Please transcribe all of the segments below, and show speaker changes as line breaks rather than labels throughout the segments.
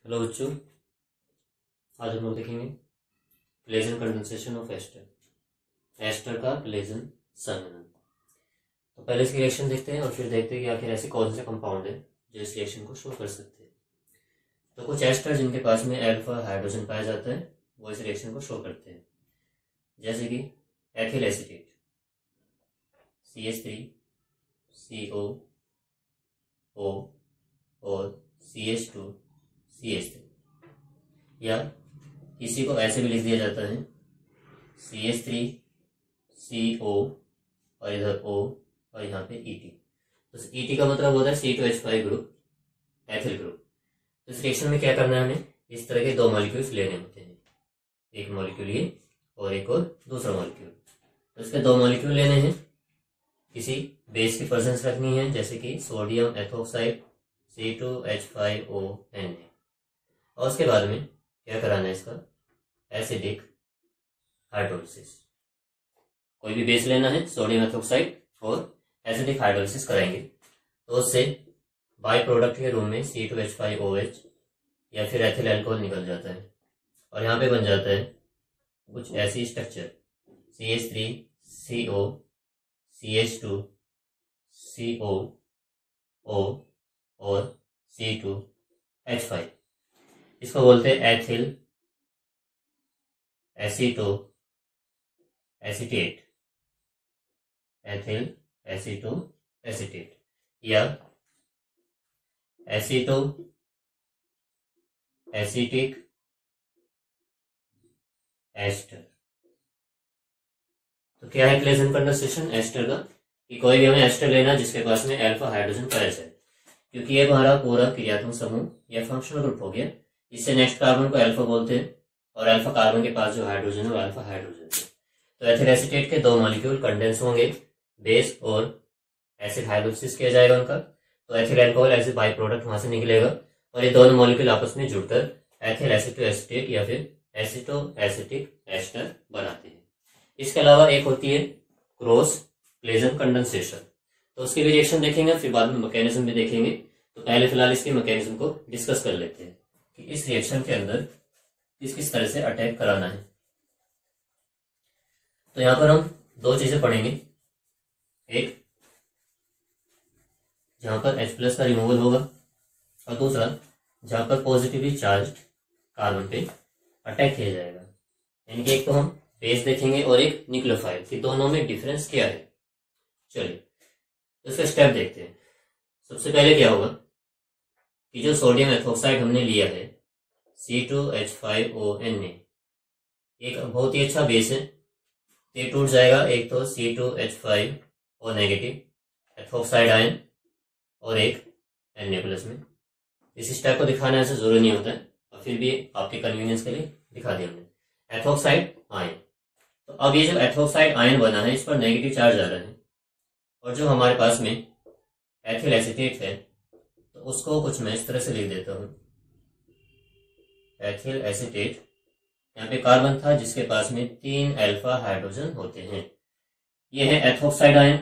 Hello बच्चों, आज हम लोग देखेंगे Claisen condensation of ester. Ester का प्लेजन संघनन। तो पहले इसकी रिएक्शन देखते हैं और फिर देखते हैं कि आखिर ऐसे कौन से कंपाउंड है जो इस रिएक्शन को शो कर सकते हैं। तो कुछ एस्टर जिनके पास में अल्फा हाइड्रोजन पाया जाता है वो इस रिएक्शन को शो करते हैं, जैसे कि एथिल एसीटेट CH3CO और CH2CH3, या इसी को ऐसे भी लिख दिया जाता है CH3CO और इधर O और यहाँ पे ET। तो ET का मतलब होता है C2H5 ग्रुप, एथिल ग्रुप। तो इस रिएक्शन में क्या करना है, हमें इस तरह के दो मॉलिक्यूल्स लेने होते हैं, एक मॉलिक्यूल ये और एक और दूसरा मॉलिक्यूल। तो इसके दो मॉलिक्यूल लेने हैं, किसी बेस की प्रेजेंस रखनी है, जैसे कि सोडियम एथोक्साइड C2H5ONa, और उसके बाद में क्या कराना है, इसका एसिडिक हाइड्रोलिसिस। कोई भी बेस लेना है, सोडियम एथोक्साइड, और एसिडिक हाइड्रोलिसिस कराएंगे तो उससे बाय प्रोडक्ट के रूप में C2H5OH या फिर एथिल अल्कोहल निकल जाता है और यहाँ पे बन जाता है कुछ ऐसी स्ट्रक्चर CH3CO CH2CO और C2H5। इसको बोलते हैं एथिल एसीटोएसीटेट, एथिल एसीटोएसीटेट या एसीटो एसीटिक एस्टर। तो क्या है प्लेजन कंडेंसेशन एस्टर का, कि कोई भी हमें एस्टर लेना जिसके पास में अल्फा हाइड्रोजन पाया जाए, क्योंकि ये हमारा पूरा क्रियात्मक समूह या फंक्शनल ग्रुप हो गया। इससे नेक्स्ट कार्बन को अल्फा बोलते हैं और अल्फा कार्बन के पास जो हाइड्रोजन है वो अल्फा हाइड्रोजन है। तो एथिल एसीटेट के दो मॉलिक्यूल कंडेंस होंगे, बेस और एसिड हाइड्रोलिसिस किया जाएगा उनका, तो ethyl alcohol as a by product वहां से निकलेगा और ये दोनों मॉलिक्यूल आपस में जुड़कर एथिल एसीटोएसीटेट या फिर एसीटोएसिटिक एस्टर बनाते हैं। इसके अलावा एक होती है क्रॉस प्लेजन कंडेंसेशन, तो उसकी भी रिएक्शन देखेंगे, फिर बाद में मैकेनिज्म भी देखेंगे। तो पहले फिलहाल इसके मैकेनिज्म को डिस्कस कर लेते हैं कि इस रिएक्शन के अंदर किस किस तरह से अटैक कराना है। तो यहां पर हम दो चीजें पढ़ेंगे, एक जहां पर H+ का रिमूवल होगा और दूसरा जहां पर पॉजिटिवली चार्ज कार्बन पे अटैक किया जाएगा। यानी कि एक तो हम बेस देखेंगे और एक न्यूक्लियोफाइल, कि दोनों में डिफरेंस क्या है। चलिए तो इसका स्टेप देखते हैं। सबसे पहले क्या होगा कि जो सोडियम एथोक्साइड हमने लिया है C2H5ONa, एक बहुत ही अच्छा बेस है, ये टूट जाएगा एक तो C2H5O नेगेटिव एथोक्साइड आयन और एक Na+ में। इस स्टेप को दिखाना ऐसा जरूरी नहीं होता है, और फिर भी आपके कन्वीनियंस के लिए दिखा दिया हमने। एथोक्साइड आयन, तो अब ये जो एथोक्साइड आयन बना है इस पर नेगेटिव चार्ज आ रहा है, और जो हमारे पास में एथिल एसीटेट है तो उसको कुछ मैं इस तरह से लिख देता हूं, एथिल एसीटेट। यहाँ पे कार्बन था जिसके पास में 3 अल्फा हाइड्रोजन होते हैं, ये है एथोक्साइड आयन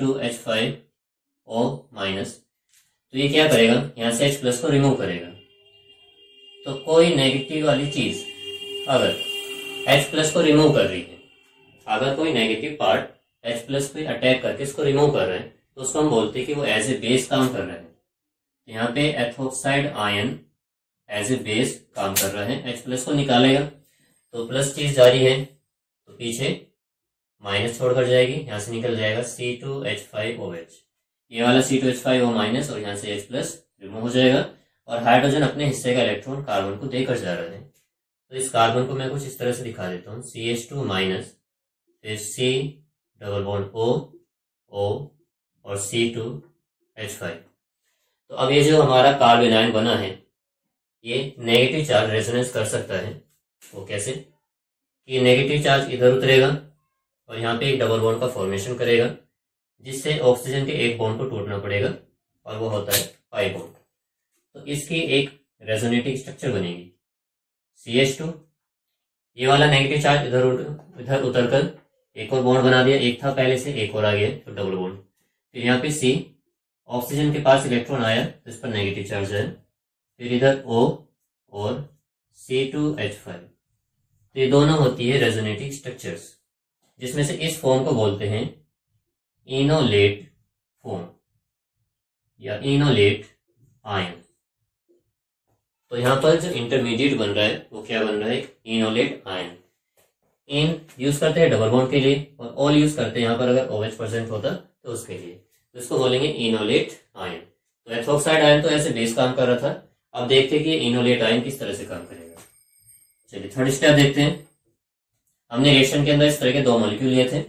C2H5O-। तो ये क्या करेगा, यहां से H+ को रिमूव करेगा। तो कोई नेगेटिव वाली चीज अगर H+ को रिमूव कर रही है, अगर कोई नेगेटिव पार्ट H+ पे अटैक करके इसको रिमूव कर रहे हैं, तो उसको हम बोलते हैं कि वो एज ए बेस काम कर रहे हैं। यहाँ पे ethoxide ion as a base काम कर रहा है, H+ को निकालेगा तो प्लस चीज जारी है, तो पीछे माइनस छोड़कर जाएगी, यहां से निकल जाएगा C2H5OH, ये वाला C2H5O- और यहाँ से H+ रिमूव हो जाएगा, और हाइड्रोजन अपने हिस्से का इलेक्ट्रॉन कार्बन को देकर जा रहा है। तो इस कार्बन को मैं कुछ इस तरह से दिखा देता हूँ, CH2- फिर C♯O और C2H5। तो अब ये जो हमारा कार्बन आयन बना है ये नेगेटिव चार्ज रेजोनेंस कर सकता है। वो कैसे, ये नेगेटिव चार्ज इधर उतरेगा और यहाँ पे एक डबल बॉन्ड का फॉर्मेशन करेगा, जिससे ऑक्सीजन के एक बॉन्ड को टूटना पड़ेगा और वो होता है पाई बॉन्ड। तो इसकी एक रेजोनेटिंग स्ट्रक्चर बनेगी CH2, ये वाला नेगेटिव चार्ज इधर उतरकर एक और बॉन्ड बना दिया, एक था पहले से एक और आ गया तो डबल बॉन्ड। फिर यहाँ पे C, ऑक्सीजन के पास इलेक्ट्रॉन आया तो इस पर नेगेटिव चार्ज है, फिर इधर O और C2H5। तो ये दोनों होती है रेजोनेटिव स्ट्रक्चर्स, जिसमें से इस फॉर्म को बोलते हैं इनोलेट फॉर्म या इनोलेट आयन। तो यहां पर जो इंटरमीडिएट बन रहा है वो क्या बन रहा है, इनोलेट आयन। इन यूज करते हैं डबल बॉन्ड के लिए और ऑल यूज करते हैं यहाँ पर अगर OH% होता तो उसके लिए, तो इसको बोलेंगे इनोलेट आयन। तो एथोक्साइड आयन तो ऐसे बेस काम कर रहा था, अब देखते हैं कि इनोलेट आयन किस तरह से काम करेगा। चलिए थर्ड स्टेप देखते हैं। हमने रिएक्शन के अंदर इस तरह के 2 मॉलिक्यूल लिए थे,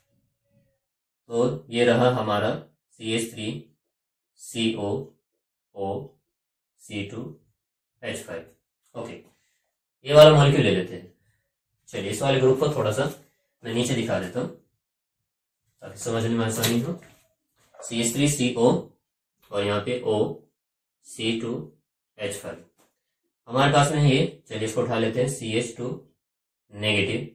तो ये रहा हमारा CH3COO C2H5। ओके, ये वाला मॉलिक्यूल ले लेते हैं। चलिए इस वाले ग्रुप को थोड़ा सा मैं नीचे दिखा देता हूं ताकि समझने में आसानी हो। CH3CO और यहाँ पे OC2H5 हमारे पास में है ये। चलिए इसको उठा लेते हैं, CH2 नेगेटिव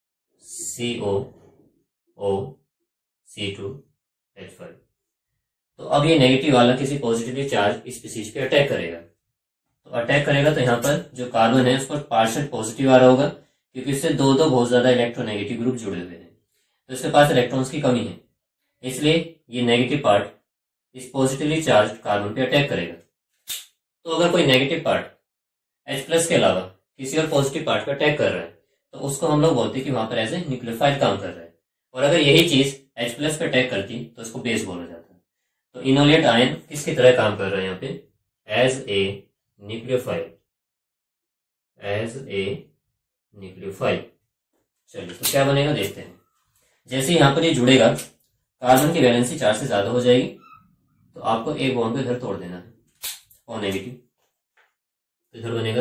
COOC2H5। तो अब ये नेगेटिव वाला किसी पॉजिटिवली चार्ज स्पीशीज पे अटैक करेगा। तो अटैक करेगा तो यहाँ पर जो कार्बन है उस पर पार्शियल पॉजिटिव आ रहा होगा, क्योंकि इससे दो बहुत ज्यादा इलेक्ट्रोनेगेटिव ग्रुप जुड़े हुए हैं, तो इसके पास इलेक्ट्रॉन्स की कमी है, इसलिए ये नेगेटिव पार्ट इस पॉजिटिवली चार्ज कार्बन पे अटैक करेगा। तो अगर कोई नेगेटिव पार्ट H+ के अलावा किसी और पॉजिटिव पार्ट पे अटैक कर रहा है तो उसको हम लोग बोलते हैं कि वहां पर एज ए न्यूक्लियोफाइल काम कर रहा है। और अगर यही चीज H+ पे अटैक करती तो उसको बेस बोला जाता है। तो इनोलेट आयन किसकी तरह काम कर रहा है यहाँ पे, as a nucleophile, as a nucleophile. चलिए तो क्या बनेगा देखते हैं। जैसे यहाँ पर ये जुड़ेगा, कार्बन की वैलेंसी 4 से ज्यादा हो जाएगी, तो आपको एक बॉन्ड को इधर तोड़ देना है और नेगेटिव। इधर बनेगा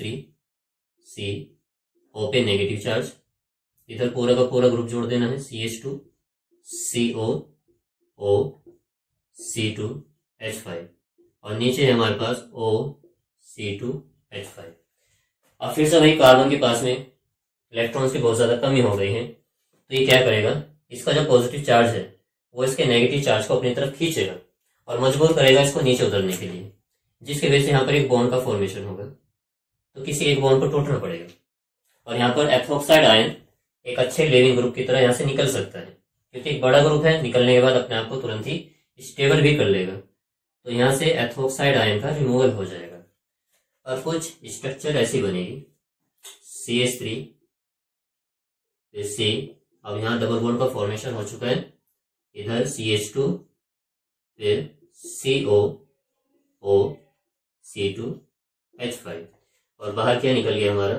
CH3CO पे नेगेटिव चार्ज, इधर पूरा का पूरा ग्रुप जोड़ देना है CH2COOC2H5 और नीचे है हमारे पास OC2H5। अब फिर से वही कार्बन के पास में इलेक्ट्रॉन्स की बहुत ज्यादा कमी हो गई है, तो ये क्या करेगा, इसका जो पॉजिटिव चार्ज है वो इसके नेगेटिव चार्ज को अपनी तरफ खींचेगा और मजबूर करेगा इसको नीचे उतरने के लिए, जिसकी वजह से यहाँ पर एक बॉन्ड का फॉर्मेशन होगा। तो किसी एक बॉन्ड को टूटना पड़ेगा और यहाँ पर एथोक्साइड आयन एक अच्छे लिविंग ग्रुप की तरह यहाँ से निकल सकता है, क्योंकि एक बड़ा ग्रुप है, निकलने के बाद अपने आप को तुरंत ही स्टेबल भी कर लेगा। तो यहाँ से एथोक्साइड आयन का रिमूवल हो जाएगा और कुछ स्ट्रक्चर ऐसी बनेगी, CH3 फिर C, अब यहाँ डबल बॉन्ड का फॉर्मेशन हो चुका है, इधर CH2 फिर COOC2H5 और बाहर क्या निकल गया हमारा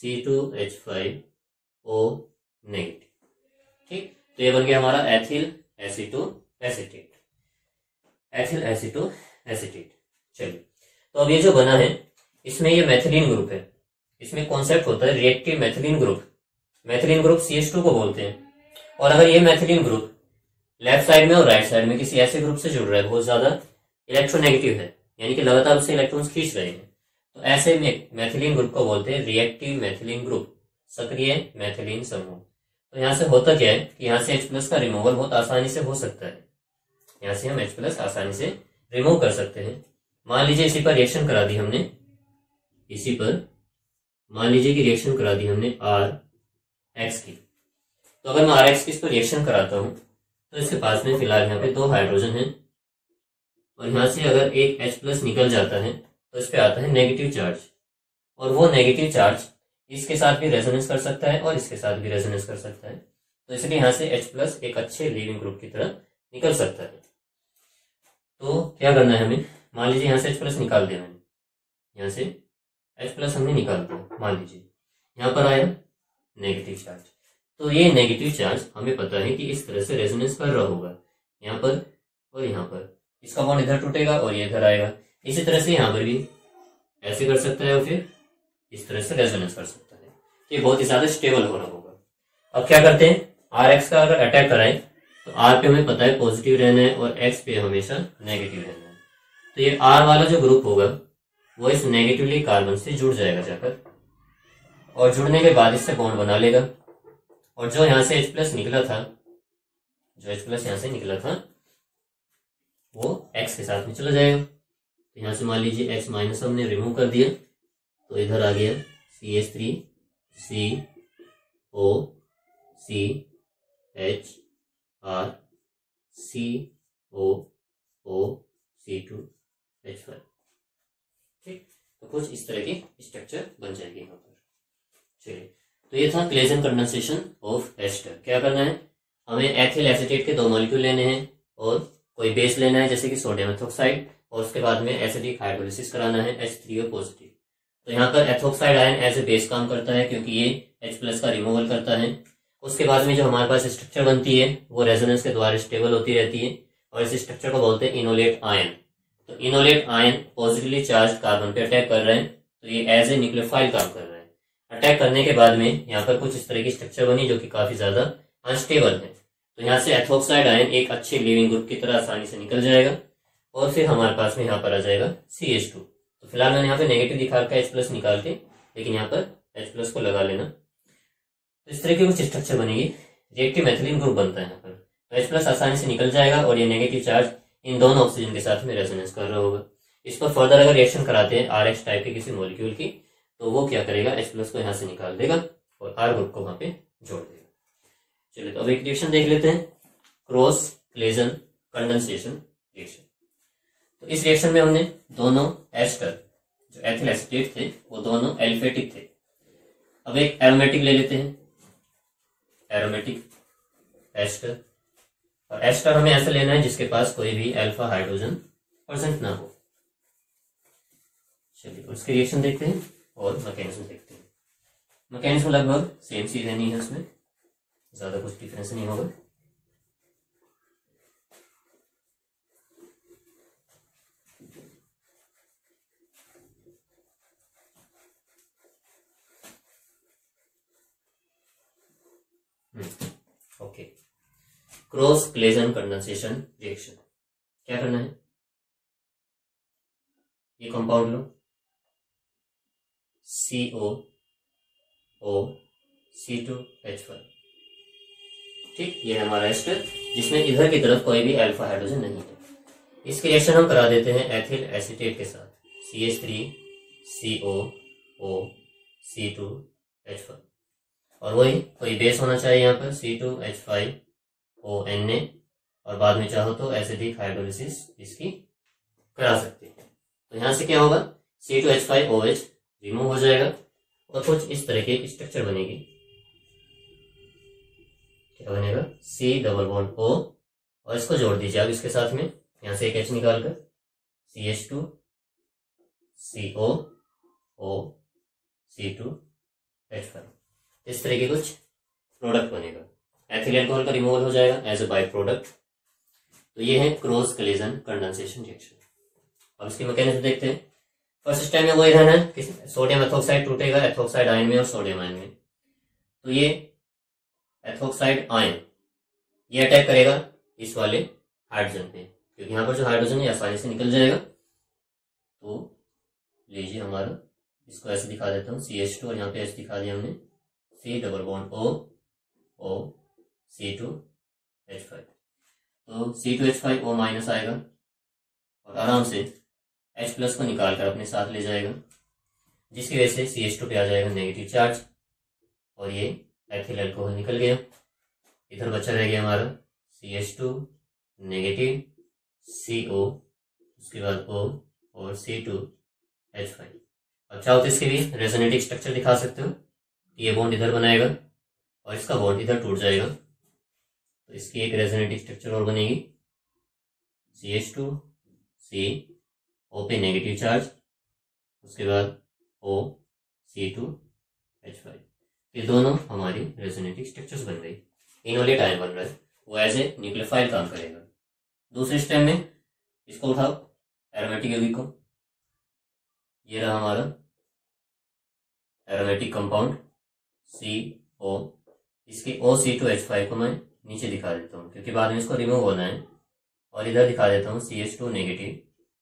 C2H5O नेगेटिव। ठीक, तो ये बन गया हमारा एथिल एसीटोएसीटेट, एथिल एसीटोएसीटेट। चलिए तो अब ये जो बना है इसमें ये मैथिलीन ग्रुप है, इसमें कॉन्सेप्ट होता है reactive methylene group. Methylene group CH2 को बोलते हैं। और अगर ये मैथिलीन ग्रुप लेफ्ट साइड में और राइट साइड में किसी ऐसे ग्रुप से जुड़ रहा है बहुत ज्यादा इलेक्ट्रोनेगेटिव है, यानी कि लगातार उससे इलेक्ट्रॉन्स खींच रहे हैं, तो ऐसे मैथिलीन ग्रुप को बोलते हैं रिएक्टिव मैथिलीन ग्रुप, सक्रिय मैथिलीन समूह। तो यहाँ से होता क्या है कि यहाँ से H+ का रिमूवल बहुत आसानी से हो सकता है, यहाँ से हम H+ आसानी से रिमूव कर सकते हैं। मान लीजिए इसी पर रिएक्शन करा दी हमने, इसी पर मान लीजिए कि रिएक्शन करा दी हमने RX की। तो अगर मैं RX की इस पर रिएक्शन कराता हूं तो इसके पास में फिलहाल यहाँ पे 2 हाइड्रोजन है और यहाँ से अगर एक H+ निकल जाता है तो इस पे आता है नेगेटिव चार्ज, और वो नेगेटिव चार्ज इसके साथ भी रेजोनेंस कर सकता है और इसके साथ भी रेजोनेंस कर सकता है। तो इसलिए यहाँ से H+ एक अच्छे लीविंग ग्रुप की तरह निकल सकता है। तो क्या करना है हमें, मान लीजिए यहाँ से H+ निकाल दिया मैंने, यहाँ से H+ हमने निकाल दिया, मान लीजिए यहाँ पर आया नेगेटिव चार्ज। तो ये नेगेटिव चार्ज हमें पता है कि इस तरह से रेजोनेंस कर रहा होगा, यहाँ पर और यहाँ पर, इसका बॉन्ड इधर टूटेगा और ये इधर आएगा। इसी तरह से यहाँ पर भी ऐसे कर सकता है और फिर इस तरह से रेजोनेंस कर सकता है, ये बहुत ही ज्यादा स्टेबल हो रहा होगा। अब क्या करते हैं, RX का अगर अटैक कराएं तो R पे हमें पता है पॉजिटिव रहना है और X पे हमेशा नेगेटिव रहना है। तो ये R वाला जो ग्रुप होगा वो इस नेगेटिवली कार्बन से जुड़ जाएगा जाकर, और जुड़ने के बाद इससे बॉन्ड बना लेगा, और जो यहाँ से H+ निकला था, जो H+ यहाँ से निकला था वो X के साथ में चला जाएगा। तो यहाँ से मान लीजिए X- हमने रिमूव कर दिया, तो इधर आ गया CH3 CO CH R CO C2H5। ठीक, तो कुछ इस तरह की स्ट्रक्चर बन जाएगी यहाँ पर। चलिए, तो ये था क्लेजन कंडेंसेशन ऑफ एस्टर। क्या करना है, हमें एथिल एसीटेट के 2 मॉलिक्यूल लेने हैं और कोई बेस लेना है जैसे कि सोडियम एथोक्साइड, और उसके बाद में एसिडिक हाइड्रोलिसिस कराना है H3O पॉजिटिव। तो यहाँ पर ethoxide ion as a base काम करता है क्योंकि ये H+ का रिमूवल करता है। उसके बाद में जो हमारे पास स्ट्रक्चर बनती है वो रेजोनेंस के द्वारा स्टेबल होती रहती है और इस स्ट्रक्चर को बोलते हैं इनोलेट आयन। तो enolate ion positively charge carbon पे अटैक कर रहे हैं, तो ये एज ए न्यूक्लियोफाइल काम कर रहा है। अटैक करने के बाद में यहाँ पर कुछ इस तरह की स्ट्रक्चर बनी जो कि काफी ज्यादा अनस्टेबल है। तो यहाँ से एथोक्साइड आयन एक अच्छे लीविंग ग्रुप की तरह आसानी से निकल जाएगा और फिर हमारे पास में यहाँ पर आ जाएगा CH2। तो फिलहाल मैंने यहाँ पे नेगेटिव दिखा रखा है H+ निकाल के, लेकिन यहाँ पर H+ को लगा लेना। तो इस तरह की कुछ स्ट्रक्चर बनेगी, रिएक्टिव मेथिलीन ग्रुप बनता है यहाँ पर। तो H+ आसानी से निकल जाएगा और ये नेगेटिव चार्ज इन दोनों ऑक्सीजन के साथ में रेजोनेंस कर रहा होगा। इस पर फर्दर अगर रिएक्शन कराते हैं RH टाइप के किसी मॉलिक्यूल की, तो वो क्या करेगा, H+ को यहाँ से निकाल देगा और R ग्रुप को वहां पे जोड़ देगा। चलिए, तो अब एक रिएक्शन देख लेते हैं, क्रॉस क्लेजन कंडेंसेशन रिएक्शन। तो इस रिएक्शन में हमने दोनों एस्टर जो एथिल एसीटेट थे वो दोनों एलिफेटिक थे। अब एक एरोमेटिक ले लेते हैं, एरोमेटिक एस्टर। और एस्टर हमें ऐसा लेना है जिसके पास कोई भी अल्फा हाइड्रोजन प्रेजेंट ना हो। चलिए, उसके रिएक्शन देखते हैं और मैकेनिज्म देखते हैं। मैकेनिज्म लगभग सेम सी रहनी है, उसमें ज्यादा कुछ डिफरेंस नहीं होगा। Okay, cross Claisen condensation reaction. क्या करना है, ये कंपाउंड लो COOC2H5। ठीक, ये है हमारा एस्टर जिसमें इधर की तरफ कोई भी अल्फा हाइड्रोजन नहीं है। इसके रिएक्शन हम करा देते हैं एथिल एसीटेट के साथ, CH3COOC2H5। और वही कोई बेस होना चाहिए यहाँ पर C2H5ONA, और बाद में चाहो तो एसिडिक हाइड्रोलिसिस इसकी करा सकते हैं। तो यहाँ से क्या होगा, C2H5OH रिमूव हो जाएगा और कुछ इस तरह की स्ट्रक्चर बनेगी। क्या बनेगा, C+O, और इसको जोड़ दीजिए आप इसके साथ में, यहाँ से एक H निकालकर CH2COOC2H5। इस तरह के कुछ प्रोडक्ट बनेगा, एथिल अल्कोहल का रिमूवल हो जाएगा एज ए बाई प्रोडक्ट। तो ये है क्रॉस क्लेजन कंडेंसेशन रिएक्शन। अब इसकी मैकेनिज्म देखते हैं। फर्स्ट स्टेप में वही रहना है कि सोडियम एथोक्साइड टूटेगा एथोक्साइड आयन में और सोडियम आयन में। तो ये एथोक्साइड आयन ये अटैक करेगा इस वाले हाइड्रोजन पे, क्योंकि यहाँ पर जो हाइड्रोजन है आसानी से निकल जाएगा। तो लीजिए हमारा, इसको ऐसे दिखा देता हूँ, CH2 और यहाँ पे H दिखा दिया हमने, C+O C2H5। तो C2H5O माइनस आएगा और आराम से H+ को निकाल कर अपने साथ ले जाएगा, जिसकी वजह से CH2 पे आ जाएगा नेगेटिव चार्ज और ये एथिल अल्कोहल निकल गया। इधर बचा रह गया हमारा CH2 नेगेटिव, CO, उसके बाद O और C2H5। अब चाहो तो इसके भी रेजोनेटिक स्ट्रक्चर दिखा सकते हो। ये बॉन्ड इधर बनाएगा और इसका बॉन्ड इधर टूट जाएगा, तो इसकी एक रेजोनेटिव स्ट्रक्चर और बनेगी, CH2 CO पे नेगेटिव चार्ज, उसके बाद O C2H5। ये दोनों हमारी रेजोनेटिव स्ट्रक्चर्स बन गई। इनोलेट आयन बन रहा है, वो एज ए न्यूक्लियोफाइल काम करेगा। दूसरे स्टेप में इसको उठाओ, एरोमेटिक यौगिक को, ये रहा हमारा एरोमेटिक कंपाउंड CO। इसके OC2H5 को मैं नीचे दिखा देता हूँ क्योंकि बाद में इसको रिमूव होना है, और इधर दिखा देता हूँ CH2 नेगेटिव,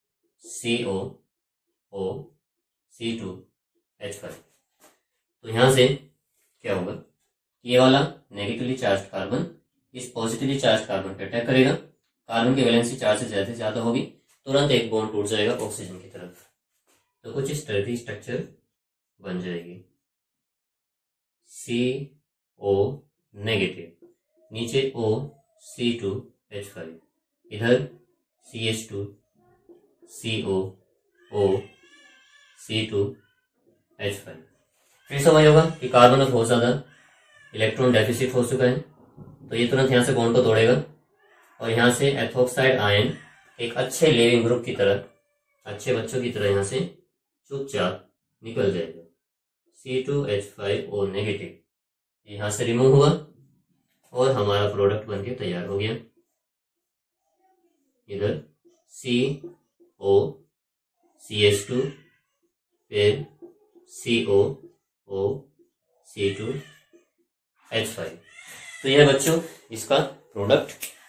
COOC2H5। तो यहां से क्या होगा, ये वाला नेगेटिवली चार्ज कार्बन इस पॉजिटिवली चार्ज कार्बन पे अटैक करेगा, कार्बन की वैलेंसी चार्ज से ज्यादा होगी, तुरंत एक बॉन्ड टूट जाएगा ऑक्सीजन की तरफ। तो कुछ इस तरह की स्ट्रक्चर बन जाएगी CO नेगेटिव, नीचे O C2H5, इधर CH2 CO O C2H5। फिर समझ होगा कि कार्बन में बहुत ज्यादा इलेक्ट्रॉन डेफिसिट हो चुका है, तो ये तुरंत यहां से बॉन्ड को तोड़ेगा और यहां से एथोक्साइड आयन एक अच्छे लिविंग ग्रुप की तरह, अच्छे बच्चों की तरह यहां से चुपचाप निकल जाएगा। C2H5O नेगेटिव यहां से रिमूव हुआ और हमारा प्रोडक्ट बनके तैयार हो गया। इधर CO CH2 फिर CO O C2H5। तो यह बच्चों इसका प्रोडक्ट